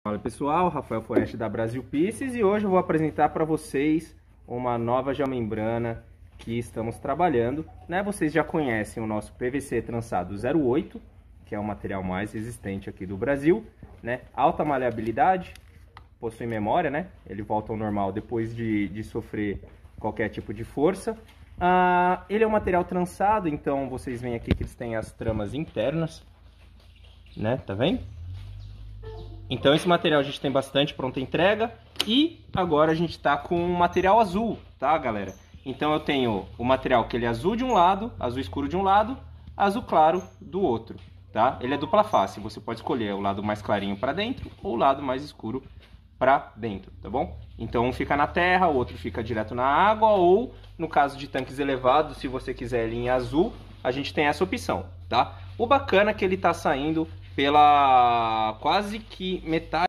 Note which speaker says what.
Speaker 1: Fala pessoal, Rafael Foreste da Brasil Pieces e hoje eu vou apresentar para vocês uma nova geomembrana que estamos trabalhando, né? Vocês já conhecem o nosso PVC trançado 08, que é o material mais resistente aqui do Brasil, né? Alta maleabilidade, possui memória, né? Ele volta ao normal depois de sofrer qualquer tipo de força. Ele é um material trançado, então vocês veem aqui que eles têm as tramas internas, né? Tá vendo? Então esse material a gente tem bastante pronta entrega e agora a gente está com um material azul, tá galera? Então eu tenho o material que ele é azul de um lado, azul escuro de um lado, azul claro do outro, tá? Ele é dupla face, você pode escolher o lado mais clarinho para dentro ou o lado mais escuro para dentro, tá bom? Então um fica na terra, o outro fica direto na água ou no caso de tanques elevados, se você quiser ele em azul, a gente tem essa opção, tá? O bacana é que ele está saindo pela quase que metade